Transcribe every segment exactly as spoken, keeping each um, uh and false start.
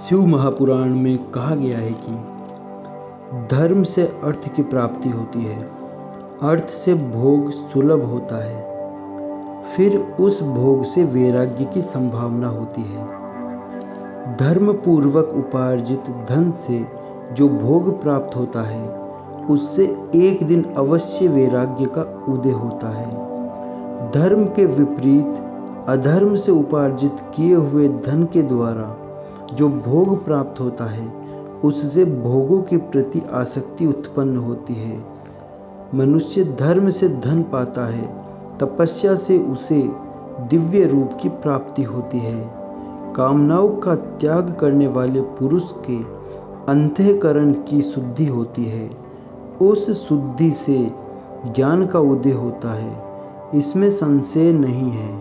शिव महापुराण में कहा गया है कि धर्म से अर्थ की प्राप्ति होती है, अर्थ से भोग सुलभ होता है, फिर उस भोग से वैराग्य की संभावना होती है। धर्म पूर्वक उपार्जित धन से जो भोग प्राप्त होता है उससे एक दिन अवश्य वैराग्य का उदय होता है। धर्म के विपरीत अधर्म से उपार्जित किए हुए धन के द्वारा जो भोग प्राप्त होता है उससे भोगों के प्रति आसक्ति उत्पन्न होती है। मनुष्य धर्म से धन पाता है, तपस्या से उसे दिव्य रूप की प्राप्ति होती है। कामनाओं का त्याग करने वाले पुरुष के अंतःकरण की शुद्धि होती है, उस शुद्धि से ज्ञान का उदय होता है, इसमें संशय नहीं है।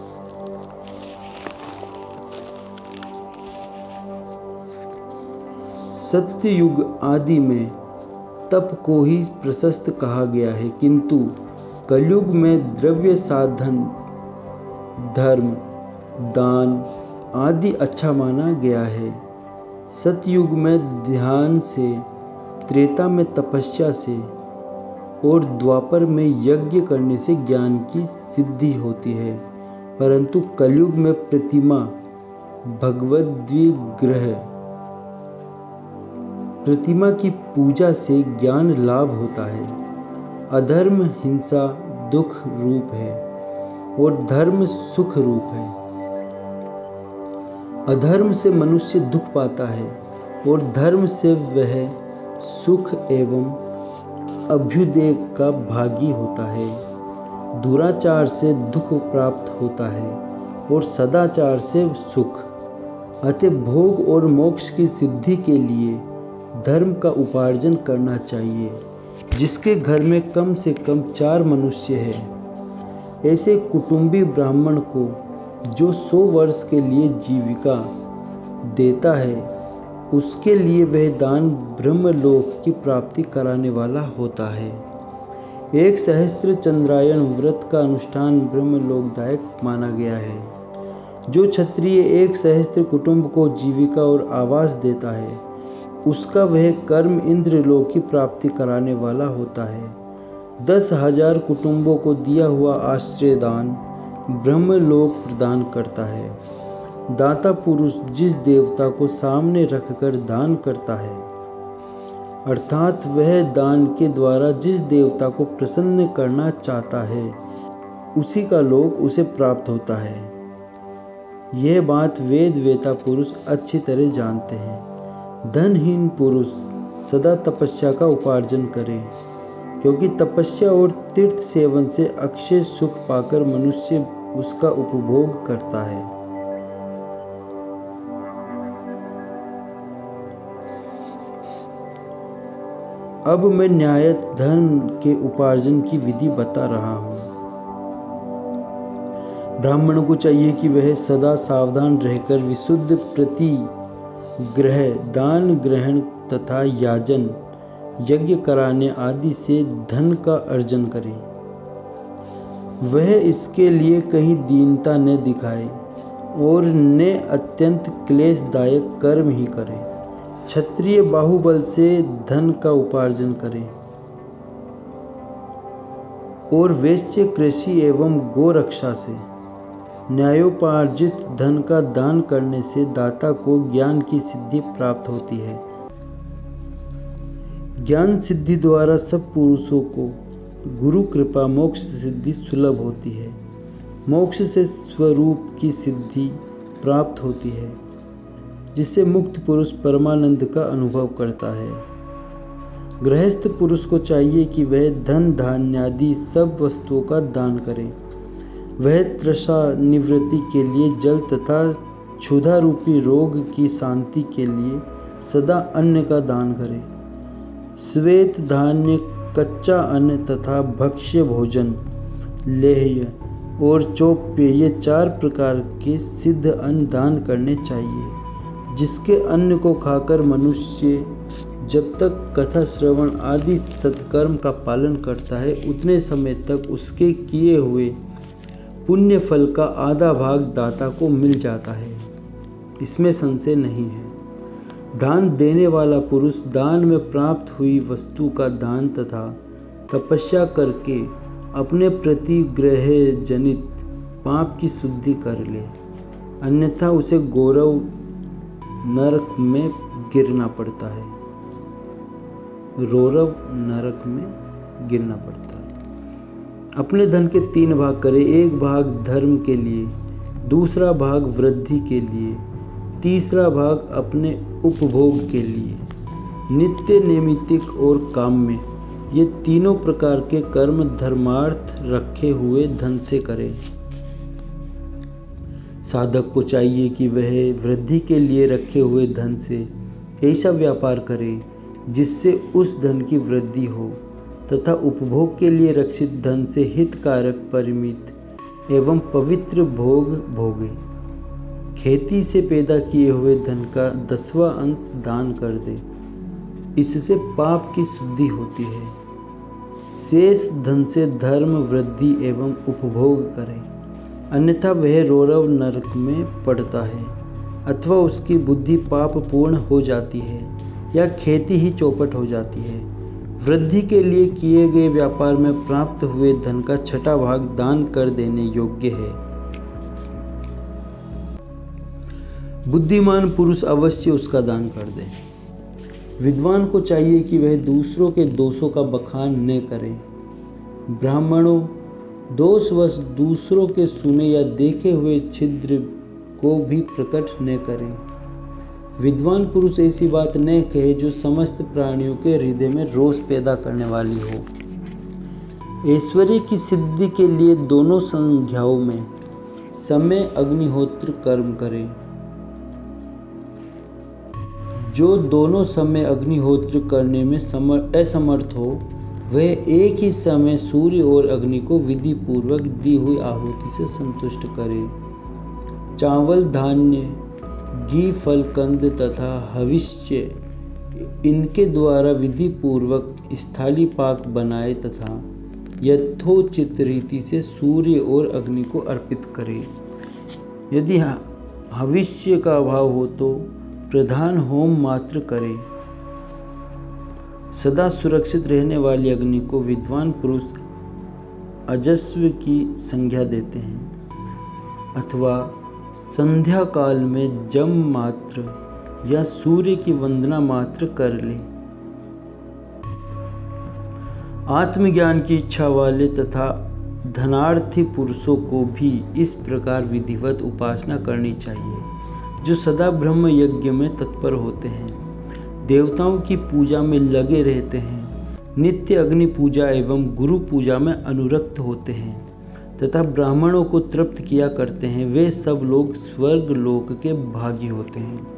सत्ययुग आदि में तप को ही प्रशस्त कहा गया है, किंतु कलयुग में द्रव्य साधन, धर्म, दान आदि अच्छा माना गया है। सतयुग में ध्यान से, त्रेता में तपस्या से और द्वापर में यज्ञ करने से ज्ञान की सिद्धि होती है, परंतु कलयुग में प्रतिमा, भगवद विग्रह, प्रतिमा की पूजा से ज्ञान लाभ होता है। अधर्म हिंसा दुख रूप है और धर्म सुख रूप है। अधर्म से मनुष्य दुख पाता है और धर्म से वह सुख एवं अभ्युदय का भागी होता है। दुराचार से दुख प्राप्त होता है और सदाचार से सुख। अतः भोग और मोक्ष की सिद्धि के लिए धर्म का उपार्जन करना चाहिए। जिसके घर में कम से कम चार मनुष्य हैं, ऐसे कुटुंबी ब्राह्मण को जो सौ वर्ष के लिए जीविका देता है, उसके लिए वह दान ब्रह्मलोक की प्राप्ति कराने वाला होता है। एक सहस्त्र चंद्रायण व्रत का अनुष्ठान ब्रह्मलोकदायक माना गया है। जो क्षत्रिय एक सहस्त्र कुटुंब को जीविका और आवास देता है, उसका वह कर्म इंद्रलोक की प्राप्ति कराने वाला होता है। दस हजार कुटुंबों को दिया हुआ आश्रय दान ब्रह्मलोक प्रदान करता है। दाता पुरुष जिस देवता को सामने रखकर दान करता है, अर्थात वह दान के द्वारा जिस देवता को प्रसन्न करना चाहता है, उसी का लोक उसे प्राप्त होता है। यह बात वेद वेता पुरुष अच्छी तरह जानते हैं। धनहीन पुरुष सदा तपस्या का उपार्जन करे, क्योंकि तपस्या और तीर्थ सेवन से अक्षय सुख पाकर मनुष्य उसका उपभोग करता है। अब मैं न्यायत धन के उपार्जन की विधि बता रहा हूँ। ब्राह्मण को चाहिए कि वह सदा सावधान रहकर विशुद्ध प्रति ग्रह, दान ग्रहण तथा याजन, यज्ञ कराने आदि से धन का अर्जन करे। वह इसके लिए कहीं दीनता न दिखाए और न अत्यंत क्लेशदायक कर्म ही करे। क्षत्रिय बाहुबल से धन का उपार्जन करे और वैश्य कृषि एवं गोरक्षा से। न्यायोपार्जित धन का दान करने से दाता को ज्ञान की सिद्धि प्राप्त होती है। ज्ञान सिद्धि द्वारा सब पुरुषों को गुरु कृपा मोक्ष सिद्धि सुलभ होती है। मोक्ष से स्वरूप की सिद्धि प्राप्त होती है, जिससे मुक्त पुरुष परमानंद का अनुभव करता है। गृहस्थ पुरुष को चाहिए कि वह धन धान्य आदि सब वस्तुओं का दान करे। वह तृषा निवृत्ति के लिए जल तथा क्षुधा रूपी रोग की शांति के लिए सदा अन्न का दान करे। श्वेत धान्य, कच्चा अन्न तथा भक्ष्य भोजन, लेह्य और चौप्य, ये चार प्रकार के सिद्ध अन्न दान करने चाहिए। जिसके अन्न को खाकर मनुष्य जब तक कथा श्रवण आदि सत्कर्म का पालन करता है, उतने समय तक उसके किए हुए पुण्य फल का आधा भाग दाता को मिल जाता है, इसमें संशय नहीं है। दान देने वाला पुरुष दान में प्राप्त हुई वस्तु का दान तथा तपस्या करके अपने प्रतिग्रह जनित पाप की शुद्धि कर ले, अन्यथा उसे गौरव नरक में गिरना पड़ता है रौरव नरक में गिरना पड़ता है। अपने धन के तीन भाग करें, एक भाग धर्म के लिए, दूसरा भाग वृद्धि के लिए, तीसरा भाग अपने उपभोग के लिए। नित्य नैमित्तिक और काम्य ये तीनों प्रकार के कर्म धर्मार्थ रखे हुए धन से करे। साधक को चाहिए कि वह वृद्धि के लिए रखे हुए धन से ऐसा व्यापार करे जिससे उस धन की वृद्धि हो तथा उपभोग के लिए रक्षित धन से हितकारक परिमित एवं पवित्र भोग भोगे। खेती से पैदा किए हुए धन का दसवां अंश दान कर दे, इससे पाप की शुद्धि होती है। शेष धन से धर्म वृद्धि एवं उपभोग करे, अन्यथा वह रौरव नरक में पड़ता है अथवा उसकी बुद्धि पाप पूर्ण हो जाती है या खेती ही चौपट हो जाती है। वृद्धि के लिए किए गए व्यापार में प्राप्त हुए धन का छठा भाग दान कर देने योग्य है। बुद्धिमान पुरुष अवश्य उसका दान कर दे। विद्वान को चाहिए कि वह दूसरों के दोषों का बखान न करे। ब्राह्मणों, दोषवश दूसरों के सुने या देखे हुए छिद्र को भी प्रकट न करें। विद्वान पुरुष ऐसी बात न कहे जो समस्त प्राणियों के हृदय में रोष पैदा करने वाली हो। ऐश्वर्य की सिद्धि के लिए दोनों संध्याओं में समय अग्निहोत्र कर्म करें। जो दोनों समय अग्निहोत्र करने में असमर्थ हो वह एक ही समय सूर्य और अग्नि को विधि पूर्वक दी हुई आहुति से संतुष्ट करे। चावल, धान्य, घी, फल, कंद तथा हविष्य इनके द्वारा विधि पूर्वक स्थाली पाक बनाए तथा यथोचित रीति से सूर्य और अग्नि को अर्पित करे। यदि हविष्य का अभाव हो तो प्रधान होम मात्र करे। सदा सुरक्षित रहने वाली अग्नि को विद्वान पुरुष अजस्व की संज्ञा देते हैं अथवा संध्या काल में जम मात्र या सूर्य की वंदना मात्र कर ले। आत्मज्ञान की इच्छा वाले तथा धनार्थी पुरुषों को भी इस प्रकार विधिवत उपासना करनी चाहिए, जो सदा ब्रह्म यज्ञ में तत्पर होते हैं, देवताओं की पूजा में लगे रहते हैं, नित्य अग्नि पूजा एवं गुरु पूजा में अनुरक्त होते हैं तथा ब्राह्मणों को तृप्त किया करते हैं। वे सब लोग स्वर्ग लोक के भागी होते हैं।